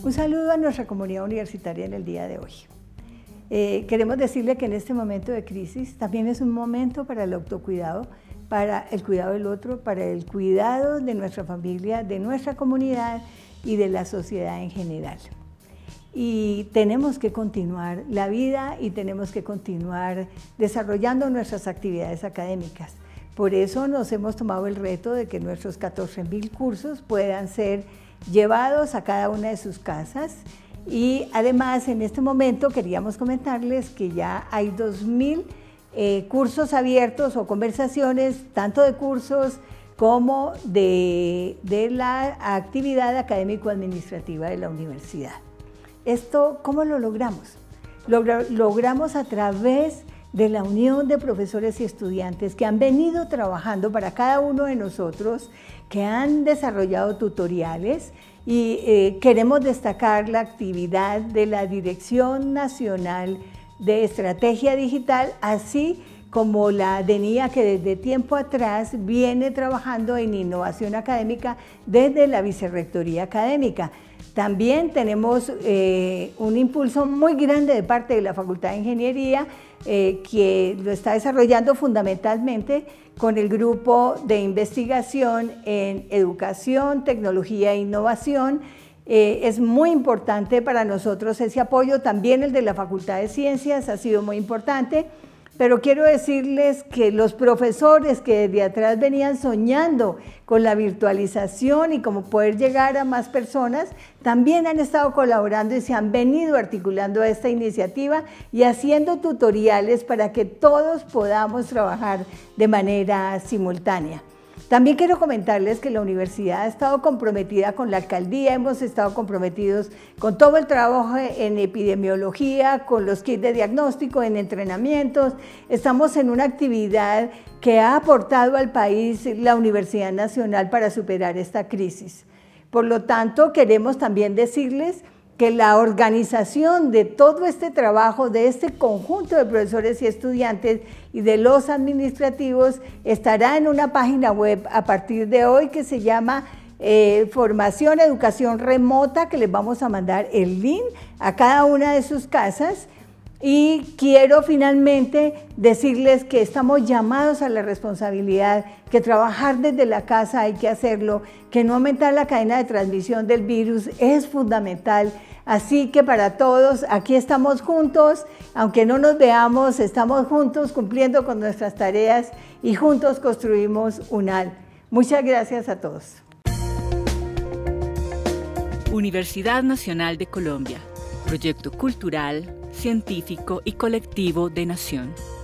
Un saludo a nuestra comunidad universitaria en el día de hoy. Queremos decirle que en este momento de crisis también es un momento para el autocuidado, para el cuidado del otro, para el cuidado de nuestra familia, de nuestra comunidad y de la sociedad en general. Y tenemos que continuar la vida y tenemos que continuar desarrollando nuestras actividades académicas. Por eso nos hemos tomado el reto de que nuestros 14.000 cursos puedan ser llevados a cada una de sus casas. Y además en este momento queríamos comentarles que ya hay 2.000 cursos abiertos o conversaciones, tanto de cursos como de la actividad académico-administrativa de la universidad. ¿Esto cómo lo logramos? Lo logramos a través de la unión de profesores y estudiantes que han venido trabajando para cada uno de nosotros, que han desarrollado tutoriales y queremos destacar la actividad de la Dirección Nacional de Estrategia Digital, así como la DENIA, que desde tiempo atrás viene trabajando en innovación académica desde la Vicerrectoría Académica. También tenemos un impulso muy grande de parte de la Facultad de Ingeniería, que lo está desarrollando fundamentalmente con el grupo de investigación en educación, tecnología e innovación. Es muy importante para nosotros ese apoyo, también el de la Facultad de Ciencias ha sido muy importante. Pero quiero decirles que los profesores que desde atrás venían soñando con la virtualización y cómo poder llegar a más personas, también han estado colaborando y se han venido articulando a esta iniciativa y haciendo tutoriales para que todos podamos trabajar de manera simultánea. También quiero comentarles que la universidad ha estado comprometida con la alcaldía, hemos estado comprometidos con todo el trabajo en epidemiología, con los kits de diagnóstico, en entrenamientos. Estamos en una actividad que ha aportado al país la Universidad Nacional para superar esta crisis. Por lo tanto, queremos también decirles que la organización de todo este trabajo, de este conjunto de profesores y estudiantes y de los administrativos, estará en una página web a partir de hoy que se llama Formación Educación Remota, que les vamos a mandar el link a cada una de sus casas. Y quiero finalmente decirles que estamos llamados a la responsabilidad, que trabajar desde la casa hay que hacerlo, que no aumentar la cadena de transmisión del virus es fundamental. Así que para todos, aquí estamos juntos, aunque no nos veamos, estamos juntos cumpliendo con nuestras tareas y juntos construimos UNAL. Muchas gracias a todos. Universidad Nacional de Colombia, proyecto cultural, científico y colectivo de nación.